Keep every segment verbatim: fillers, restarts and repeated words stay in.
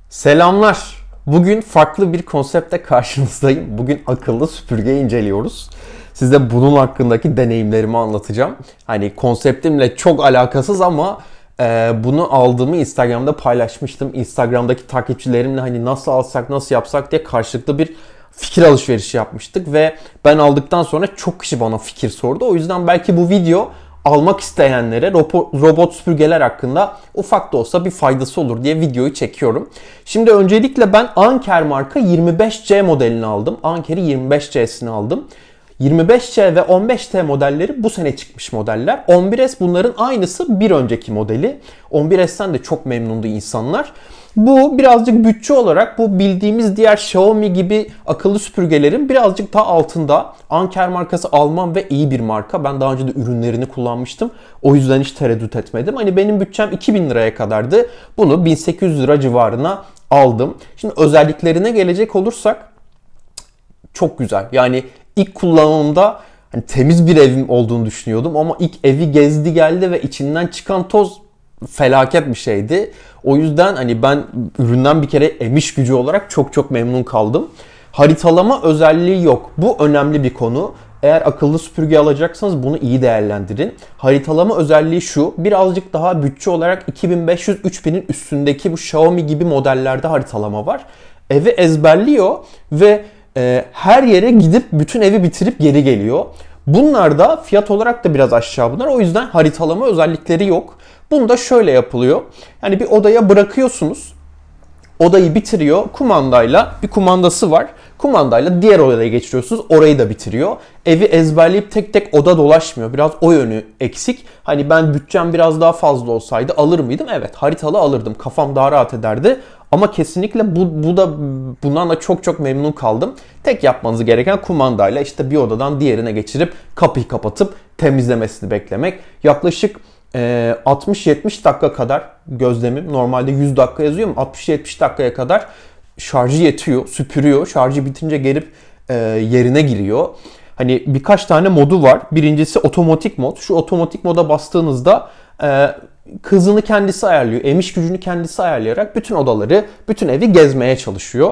Selamlar. Bugün farklı bir konsepte karşınızdayım. Bugün akıllı süpürge inceliyoruz. Size bunun hakkındaki deneyimlerimi anlatacağım. Hani konseptimle çok alakasız ama e, bunu aldığımı Instagram'da paylaşmıştım. Instagram'daki takipçilerimle hani nasıl alsak, nasıl yapsak diye karşılıklı bir fikir alışverişi yapmıştık ve ben aldıktan sonra çok kişi bana fikir sordu. O yüzden belki bu video almak isteyenlere robot süpürgeler hakkında ufak da olsa bir faydası olur diye videoyu çekiyorum. Şimdi öncelikle ben Anker marka yirmi beş C modelini aldım. Anker'i yirmi beş C'sini aldım. yirmi beş C ve on beş T modelleri bu sene çıkmış modeller. on bir S bunların aynısı, bir önceki modeli. on bir S'ten de çok memnundu insanlar. Bu birazcık bütçe olarak bu bildiğimiz diğer Xiaomi gibi akıllı süpürgelerin birazcık daha altında. Anker markası Alman ve iyi bir marka. Ben daha önce de ürünlerini kullanmıştım. O yüzden hiç tereddüt etmedim. Hani benim bütçem iki bin liraya kadardı. Bunu bin sekiz yüz lira civarına aldım. Şimdi özelliklerine gelecek olursak çok güzel. Yani ilk kullanımda hani temiz bir evim olduğunu düşünüyordum ama ilk evi gezdi geldi ve içinden çıkan toz felaket bir şeydi. O yüzden hani ben üründen bir kere emiş gücü olarak çok çok memnun kaldım. Haritalama özelliği yok. Bu önemli bir konu. Eğer akıllı süpürge alacaksanız bunu iyi değerlendirin. Haritalama özelliği şu. Birazcık daha bütçe olarak iki bin beş yüz üç binin üstündeki bu Xiaomi gibi modellerde haritalama var. Evi ezberliyor ve e, her yere gidip bütün evi bitirip geri geliyor. Bunlar da fiyat olarak da biraz aşağı bunlar. O yüzden haritalama özellikleri yok. Bunda şöyle yapılıyor. Yani bir odaya bırakıyorsunuz. Odayı bitiriyor. Kumandayla, bir kumandası var. Kumandayla diğer odaya geçiriyorsunuz. Orayı da bitiriyor. Evi ezberleyip tek tek oda dolaşmıyor. Biraz o yönü eksik. Hani ben bütçem biraz daha fazla olsaydı alır mıydım? Evet, haritalı alırdım. Kafam daha rahat ederdi. Ama kesinlikle bu, bu da bundan da çok çok memnun kaldım. Tek yapmanız gereken kumandayla işte bir odadan diğerine geçirip kapıyı kapatıp temizlemesini beklemek. Yaklaşık altmış yetmiş dakika kadar gözlemim. Normalde yüz dakika yazıyor ama altmış yetmiş dakikaya kadar şarjı yetiyor, süpürüyor. Şarjı bitince gelip e, yerine giriyor. Hani birkaç tane modu var. Birincisi otomatik mod. Şu otomatik moda bastığınızda e, hızını kendisi ayarlıyor. Emiş gücünü kendisi ayarlayarak bütün odaları, bütün evi gezmeye çalışıyor.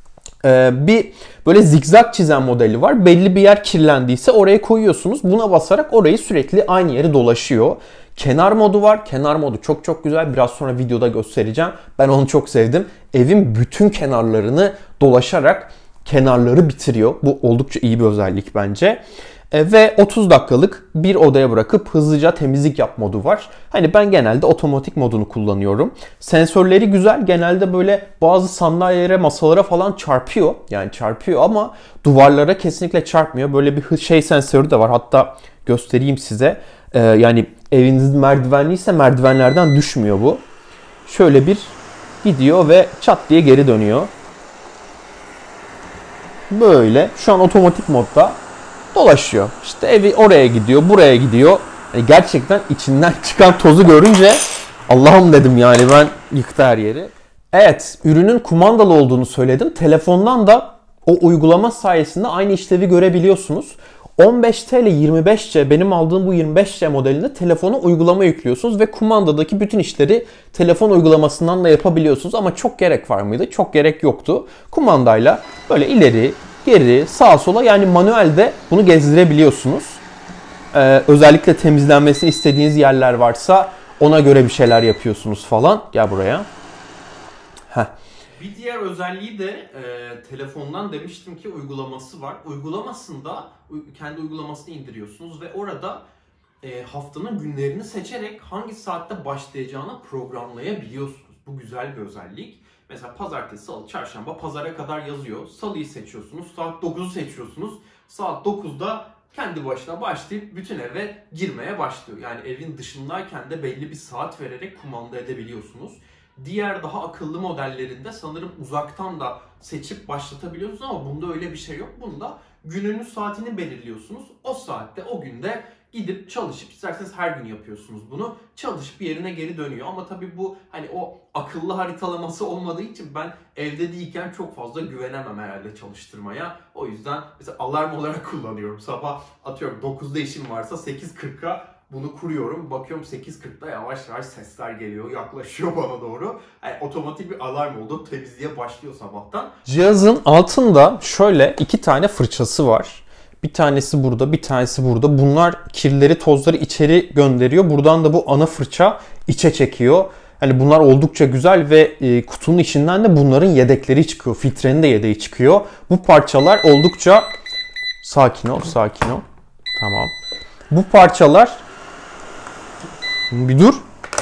Ee, bir böyle zigzag çizen modeli var. Belli bir yer kirlendiyse oraya koyuyorsunuz. Buna basarak orayı sürekli aynı yeri dolaşıyor. Kenar modu var. Kenar modu çok çok güzel. Biraz sonra videoda göstereceğim. Ben onu çok sevdim. Evin bütün kenarlarını dolaşarak kenarları bitiriyor. Bu oldukça iyi bir özellik bence. E, ve otuz dakikalık bir odaya bırakıp hızlıca temizlik yap modu var. Hani ben genelde otomatik modunu kullanıyorum. Sensörleri güzel. Genelde böyle bazı sandalyelere, masalara falan çarpıyor. Yani çarpıyor ama duvarlara kesinlikle çarpmıyor. Böyle bir şey sensörü de var. Hatta göstereyim size. E, yani eviniz merdivenliyse merdivenlerden düşmüyor bu. Şöyle bir gidiyor ve çat diye geri dönüyor. Böyle. Şu an otomatik modda dolaşıyor. İşte evi oraya gidiyor, buraya gidiyor. Yani gerçekten içinden çıkan tozu görünce Allah'ım dedim, yani ben yıktı her yeri. Evet, ürünün kumandalı olduğunu söyledim. Telefondan da o uygulama sayesinde aynı işlevi görebiliyorsunuz. on beş T ile yirmi beş C, benim aldığım bu yirmi beş C modelinde telefona uygulama yüklüyorsunuz ve kumandadaki bütün işleri telefon uygulamasından da yapabiliyorsunuz. Ama çok gerek var mıydı? Çok gerek yoktu. Kumandayla böyle ileri, geri, sağa sola, yani manuelde bunu gezdirebiliyorsunuz. Ee, özellikle temizlenmesini istediğiniz yerler varsa ona göre bir şeyler yapıyorsunuz falan. Gel buraya. Heh. Bir diğer özelliği de e, telefondan demiştim ki uygulaması var. Uygulamasında kendi uygulamasını indiriyorsunuz ve orada e, haftanın günlerini seçerek hangi saatte başlayacağını programlayabiliyorsunuz. Bu güzel bir özellik. Mesela pazartesi, salı, çarşamba, pazara kadar yazıyor. Salıyı seçiyorsunuz, saat dokuzu seçiyorsunuz. Saat dokuzda kendi başına başlayıp bütün eve girmeye başlıyor. Yani evin dışındayken de belli bir saat vererek kumanda edebiliyorsunuz. Diğer daha akıllı modellerinde sanırım uzaktan da seçip başlatabiliyorsunuz ama bunda öyle bir şey yok. Bunda gününün saatini belirliyorsunuz. O saatte, o günde gidip çalışıp, isterseniz her gün yapıyorsunuz bunu, çalışıp yerine geri dönüyor. Ama tabii bu hani o akıllı haritalaması olmadığı için ben evde değilken çok fazla güvenemem herhalde çalıştırmaya. O yüzden mesela alarm olarak kullanıyorum. Sabah atıyorum dokuzda işim varsa sekiz kırka Bunu kuruyorum. Bakıyorum sekiz kırkta yavaş yavaş sesler geliyor. Yaklaşıyor bana doğru. Yani otomatik bir alarm oldu. Temizliğe başlıyor sabahtan. Cihazın altında şöyle iki tane fırçası var. Bir tanesi burada, bir tanesi burada. Bunlar kirleri, tozları içeri gönderiyor. Buradan da bu ana fırça içe çekiyor. Hani bunlar oldukça güzel ve e, kutunun içinden de bunların yedekleri çıkıyor. Filtrenin de yedeği çıkıyor. Bu parçalar oldukça... Sakin ol, sakin ol. Tamam. Bu parçalar... Bir dur.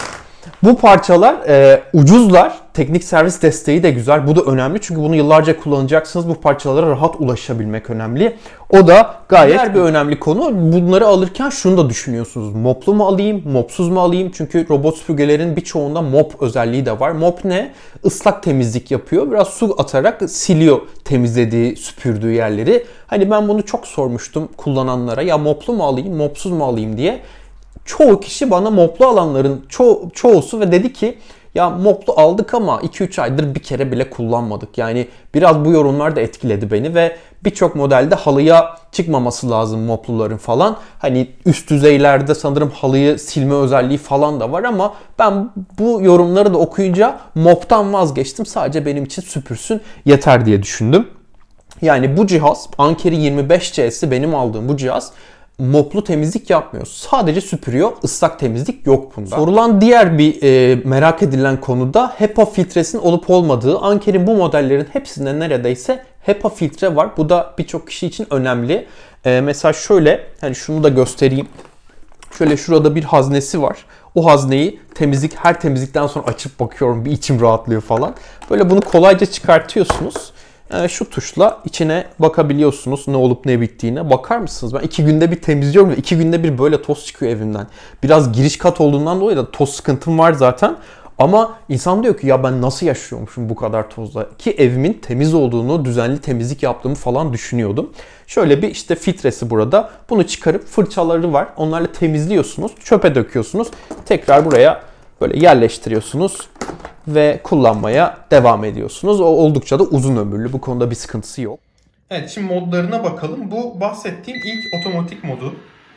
Bu parçalar e, ucuzlar. Teknik servis desteği de güzel. Bu da önemli çünkü bunu yıllarca kullanacaksınız. Bu parçalara rahat ulaşabilmek önemli. O da gayet diğer bir önemli konu. Bunları alırken şunu da düşünüyorsunuz. Moplu mu alayım, mopsuz mu alayım? Çünkü robot süpürgelerin birçoğunda mop özelliği de var. Mop ne? Islak temizlik yapıyor. Biraz su atarak siliyor temizlediği, süpürdüğü yerleri. Hani ben bunu çok sormuştum kullananlara. Ya moplu mu alayım, mopsuz mu alayım diye. Çoğu kişi bana moplu alanların ço- çoğusu ve dedi ki ya moplu aldık ama iki üç aydır bir kere bile kullanmadık. Yani biraz bu yorumlar da etkiledi beni ve birçok modelde halıya çıkmaması lazım mopluların falan. Hani üst düzeylerde sanırım halıyı silme özelliği falan da var ama ben bu yorumları da okuyunca moptan vazgeçtim. Sadece benim için süpürsün yeter diye düşündüm. Yani bu cihaz Anker yirmi beş C'si benim aldığım bu cihaz moplu temizlik yapmıyor. Sadece süpürüyor. Islak temizlik yok bunda. Sorulan diğer bir e, merak edilen konu da HEPA filtresinin olup olmadığı. Anker'in bu modellerin hepsinde neredeyse HEPA filtre var. Bu da birçok kişi için önemli. E, mesela şöyle, hani şunu da göstereyim. Şöyle şurada bir haznesi var. O hazneyi temizlik her temizlikten sonra açıp bakıyorum. Bir içim rahatlıyor falan. Böyle bunu kolayca çıkartıyorsunuz. Yani şu tuşla içine bakabiliyorsunuz ne olup ne bittiğine. Bakar mısınız? Ben iki günde bir temizliyorum ve iki günde bir böyle toz çıkıyor evimden. Biraz giriş kat olduğundan dolayı da toz sıkıntım var zaten. Ama insan diyor ki ya ben nasıl yaşıyormuşum bu kadar tozla? Ki evimin temiz olduğunu, düzenli temizlik yaptığımı falan düşünüyordum. Şöyle bir işte filtresi burada. Bunu çıkarıp fırçaları var. Onlarla temizliyorsunuz. Çöpe döküyorsunuz. Tekrar buraya böyle yerleştiriyorsunuz. Ve kullanmaya devam ediyorsunuz. O oldukça da uzun ömürlü. Bu konuda bir sıkıntısı yok. Evet, şimdi modlarına bakalım. Bu bahsettiğim ilk otomatik modu.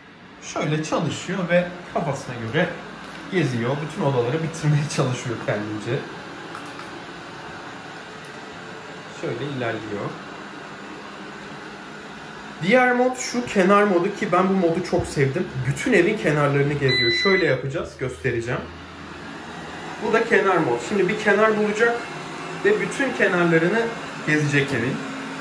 Şöyle çalışıyor ve kafasına göre geziyor. Bütün odaları bitirmeye çalışıyor kendince. Şöyle ilerliyor. Diğer mod şu kenar modu ki ben bu modu çok sevdim. Bütün evin kenarlarını geziyor. Şöyle yapacağız, göstereceğim. Bu da kenar mod. Şimdi bir kenar bulacak ve bütün kenarlarını gezecek evin.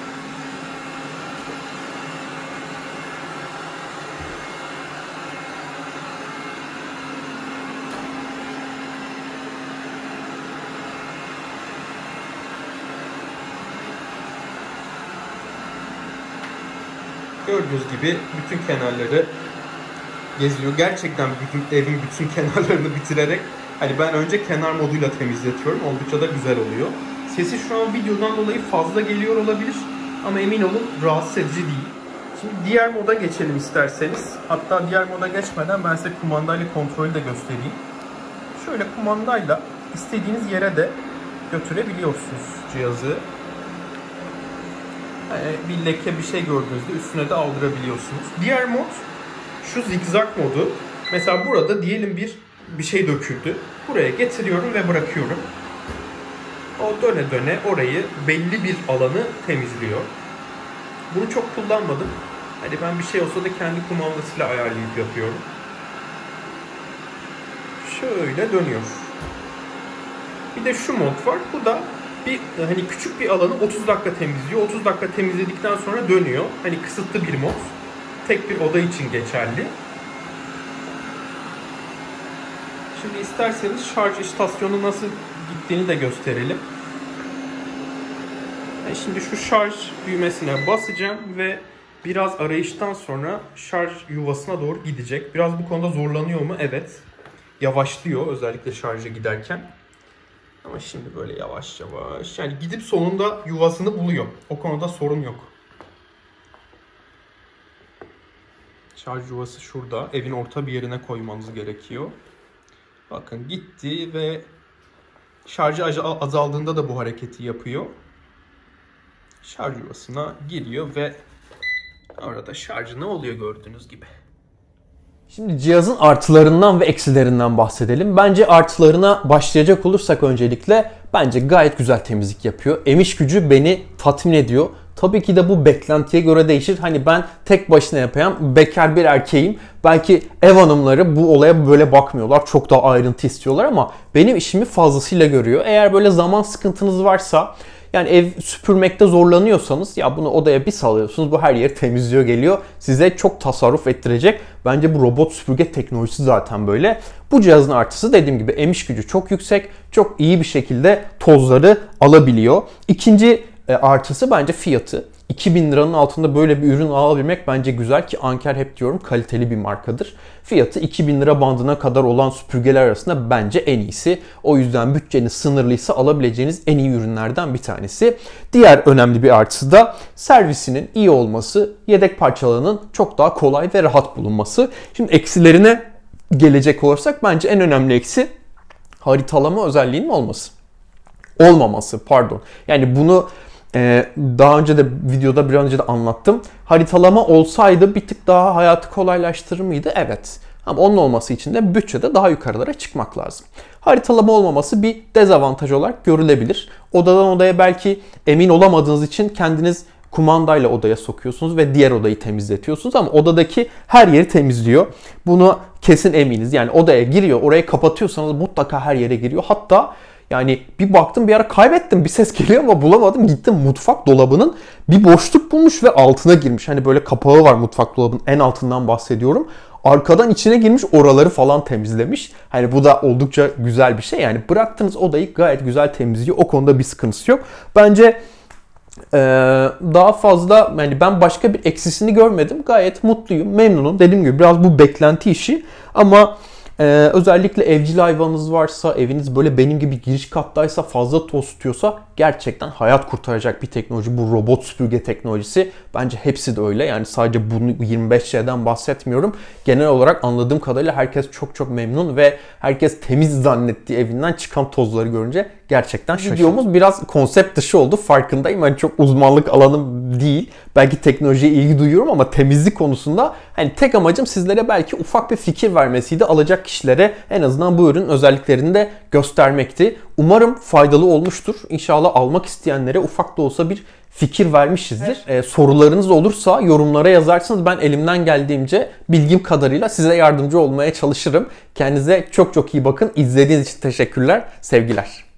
Gördüğünüz gibi bütün kenarları geziyor. Gerçekten bütün evin bütün kenarlarını bitirerek, hani ben önce kenar moduyla temizletiyorum. Oldukça da güzel oluyor. Sesi şu an videodan dolayı fazla geliyor olabilir ama emin olun rahatsız edici değil. Şimdi diğer moda geçelim isterseniz. Hatta diğer moda geçmeden ben size kumandayla kontrolü de göstereyim. Şöyle kumandayla istediğiniz yere de götürebiliyorsunuz cihazı. Yani bir leke bir şey gördüğünüzde üstüne de aldırabiliyorsunuz. Diğer mod şu zigzag modu. Mesela burada diyelim bir bir şey döküldü. Buraya getiriyorum ve bırakıyorum. O döne döne orayı, belli bir alanı temizliyor. Bunu çok kullanmadım. Hani ben bir şey olsa da kendi kumandasıyla ayarlayıp yapıyorum. Şöyle dönüyor. Bir de şu mod var. Bu da bir hani küçük bir alanı otuz dakika temizliyor. otuz dakika temizledikten sonra dönüyor. Hani kısıtlı bir mod. Tek bir oda için geçerli. Şimdi isterseniz şarj istasyonu nasıl gittiğini de gösterelim. Yani şimdi şu şarj düğmesine basacağım ve biraz arayıştan sonra şarj yuvasına doğru gidecek. Biraz bu konuda zorlanıyor mu? Evet. Yavaşlıyor özellikle şarja giderken. Ama şimdi böyle yavaş yavaş. Yani gidip sonunda yuvasını buluyor. O konuda sorun yok. Şarj yuvası şurada. Evin orta bir yerine koymanız gerekiyor. Bakın gitti ve şarjı azaldığında da bu hareketi yapıyor. Şarj yuvasına giriyor ve orada şarjı ne oluyor gördüğünüz gibi. Şimdi cihazın artılarından ve eksilerinden bahsedelim. Bence artılarına başlayacak olursak öncelikle bence gayet güzel temizlik yapıyor. Emiş gücü beni tatmin ediyor. Tabii ki de bu beklentiye göre değişir. Hani ben tek başına yapayan bekar bir erkeğim. Belki ev hanımları bu olaya böyle bakmıyorlar. Çok daha ayrıntı istiyorlar ama benim işimi fazlasıyla görüyor. Eğer böyle zaman sıkıntınız varsa, yani ev süpürmekte zorlanıyorsanız ya bunu odaya bir salıyorsunuz. Bu her yeri temizliyor geliyor. Size çok tasarruf ettirecek. Bence bu robot süpürge teknolojisi zaten böyle. Bu cihazın artısı dediğim gibi emiş gücü çok yüksek. Çok iyi bir şekilde tozları alabiliyor. İkinci e, artısı bence fiyatı. iki bin liranın altında böyle bir ürün alabilmek bence güzel ki Anker hep diyorum kaliteli bir markadır. Fiyatı iki bin lira bandına kadar olan süpürgeler arasında bence en iyisi. O yüzden bütçeniz sınırlıysa alabileceğiniz en iyi ürünlerden bir tanesi. Diğer önemli bir artısı da servisinin iyi olması, yedek parçalarının çok daha kolay ve rahat bulunması. Şimdi eksilerine gelecek olursak bence en önemli eksi haritalama özelliğinin olması. Olmaması pardon. Yani bunu Ee, daha önce de videoda bir önce de anlattım. Haritalama olsaydı bir tık daha hayatı kolaylaştırır mıydı? Evet. Ama onun olması için de bütçede daha yukarılara çıkmak lazım. Haritalama olmaması bir dezavantaj olarak görülebilir. Odadan odaya belki emin olamadığınız için kendiniz kumandayla odaya sokuyorsunuz ve diğer odayı temizletiyorsunuz ama odadaki her yeri temizliyor. Bunu kesin eminiz. Yani odaya giriyor, orayı kapatıyorsanız mutlaka her yere giriyor. Hatta yani bir baktım bir ara kaybettim. Bir ses geliyor ama bulamadım. Gittim mutfak dolabının bir boşluk bulmuş ve altına girmiş. Hani böyle kapağı var mutfak dolabının en altından bahsediyorum. Arkadan içine girmiş oraları falan temizlemiş. Hani bu da oldukça güzel bir şey. Yani bıraktığınız odayı gayet güzel temizliyor. O konuda bir sıkıntısı yok. Bence ee, daha fazla yani ben başka bir eksisini görmedim. Gayet mutluyum, memnunum. Dediğim gibi biraz bu beklenti işi ama Ee, özellikle evcil hayvanınız varsa, eviniz böyle benim gibi giriş kattaysa, fazla toz tutuyorsa gerçekten hayat kurtaracak bir teknoloji. Bu robot süpürge teknolojisi. Bence hepsi de öyle. Yani sadece bunu yirmi beş C'den bahsetmiyorum. Genel olarak anladığım kadarıyla herkes çok çok memnun ve herkes temiz zannettiği evinden çıkan tozları görünce gerçekten şaşırıyor. Videomuz biraz konsept dışı oldu. Farkındayım. Hani çok uzmanlık alanım değil. Belki teknolojiye ilgi duyuyorum ama temizlik konusunda hani tek amacım sizlere belki ufak bir fikir vermesiydi. Alacak kişilere en azından bu ürünün özelliklerini de göstermekti. Umarım faydalı olmuştur. İnşallah almak isteyenlere ufak da olsa bir fikir vermişizdir. Evet. Ee, sorularınız olursa yorumlara yazarsınız. Ben elimden geldiğince bilgim kadarıyla size yardımcı olmaya çalışırım. Kendinize çok çok iyi bakın. İzlediğiniz için teşekkürler. Sevgiler.